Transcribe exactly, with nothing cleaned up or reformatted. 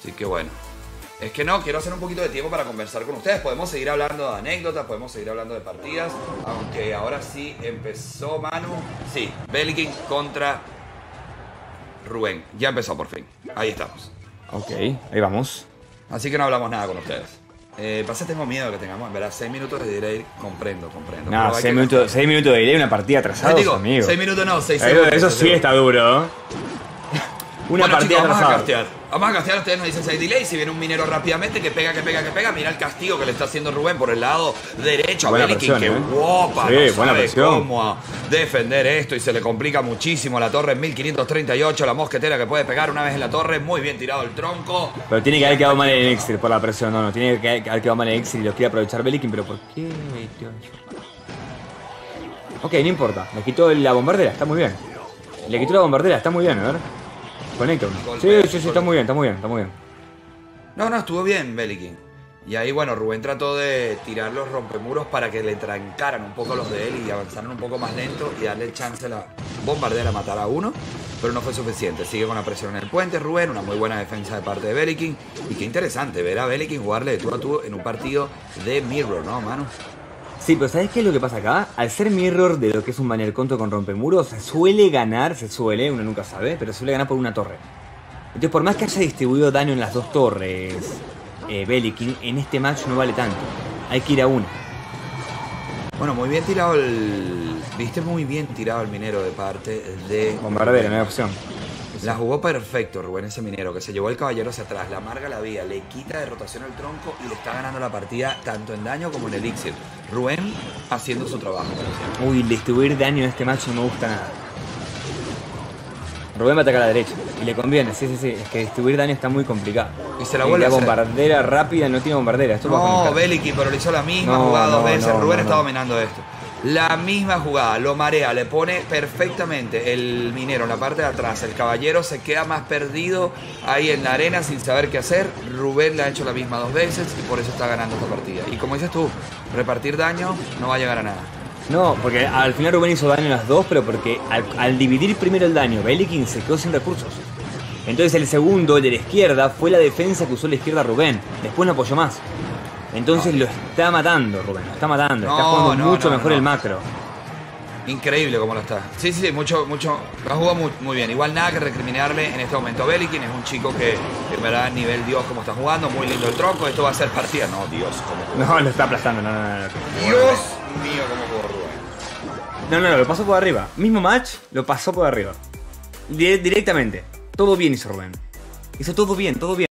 Así que bueno. Es que no, quiero hacer un poquito de tiempo para conversar con ustedes. Podemos seguir hablando de anécdotas, podemos seguir hablando de partidas. Aunque ahora sí empezó Manu. Sí, Belikin contra Rubén. Ya empezó por fin. Ahí estamos. Ok, ahí vamos. Así que no hablamos nada con ustedes. Eh, pasa, tengo miedo de que tengamos, en verdad, seis minutos de delay. Comprendo, comprendo. No, seis minutos, seis minutos de delay, una partida atrasada, amigo. seis minutos no, seis segundos. Eso sí está duro, ¿eh? Una bueno, partida chicos, vamos atrasada. a castear. Vamos a castear, ustedes nos dicen si hay delay. Si viene un minero rápidamente, que pega, que pega, que pega. Mira el castigo que le está haciendo Rubén por el lado derecho a Buena Belikin. presión, Que ¿eh? guapa, Sí, no buena sabe presión. cómo defender esto y se le complica muchísimo. La torre en mil quinientos treinta y ocho, la mosquetera que puede pegar una vez en la torre. Muy bien tirado el tronco. Pero tiene que haber quedado mal el elixir por la presión. No, no, tiene que haber quedado mal el elixir y lo quiere aprovechar Belikin. Pero ¿por qué metió eso? Ok, no importa. Le quitó la bombardera, está muy bien. Le quitó la bombardera, está muy bien, a ver. Conecta uno. Sí, sí, sí, está muy bien, está muy bien, está muy bien. No, no, estuvo bien Belikin. Y ahí, bueno, Rubén trató de tirar los rompemuros para que le trancaran un poco los de él y avanzaran un poco más lento y darle chance a la bombardera a matar a uno. Pero no fue suficiente. Sigue con la presión en el puente, Rubén. Una muy buena defensa de parte de Belikin. Y qué interesante ver a Belikin jugarle de tú a tú en un partido de Mirror, ¿no, mano? Sí, pero ¿sabes qué es lo que pasa acá? Al ser mirror de lo que es un banner conto con rompemuros, se suele ganar, se suele, uno nunca sabe, pero se suele ganar por una torre. Entonces, por más que haya distribuido daño en las dos torres, eh, Belikin, en este match no vale tanto. Hay que ir a una. Bueno, muy bien tirado el... Viste muy bien tirado el minero de parte de... Bombardera, no hay opción. La jugó perfecto Rubén, ese minero, que se llevó el caballero hacia atrás, le amarga la vía, le quita de rotación el tronco y le está ganando la partida tanto en daño como en elixir. Rubén haciendo su trabajo. Uy, distribuir daño en este match no me gusta nada. Rubén va a atacar a la derecha y le conviene, sí, sí, sí. Es que distribuir daño está muy complicado. Y se la vuelve a hacer. bombardera rápida, no tiene bombardera. Esto no, Belikin, pero le hizo la misma no, jugada dos no, veces. No, Rubén no, está no. dominando esto. La misma jugada, lo marea, le pone perfectamente el minero en la parte de atrás. El caballero se queda más perdido ahí en la arena sin saber qué hacer. Rubén le ha hecho la misma dos veces y por eso está ganando esta partida. Y como dices tú, repartir daño no va a llegar a nada. No, porque al final Rubén hizo daño en las dos, pero porque al, al dividir primero el daño, Belikin se quedó sin recursos. Entonces el segundo, el de la izquierda, fue la defensa que usó la izquierda Rubén. Después no apoyó más. Entonces no. lo está matando, Rubén, lo está matando. No, está jugando no, mucho no, mejor no. el macro. Increíble cómo lo está. Sí, sí, sí, mucho, mucho. Lo ha jugado muy, muy bien. Igual nada que recriminarle en este momento a Belikin. Es un chico que, en verdad, nivel Dios como está jugando. Muy lindo el tronco. Esto va a ser partida. No, Dios, cómo No, lo está aplastando. No, no, no. no. Dios mío, cómo jugó Rubén. No, no, no, lo pasó por arriba. Mismo match, lo pasó por arriba. Directamente. Todo bien hizo Rubén. Hizo todo bien, todo bien.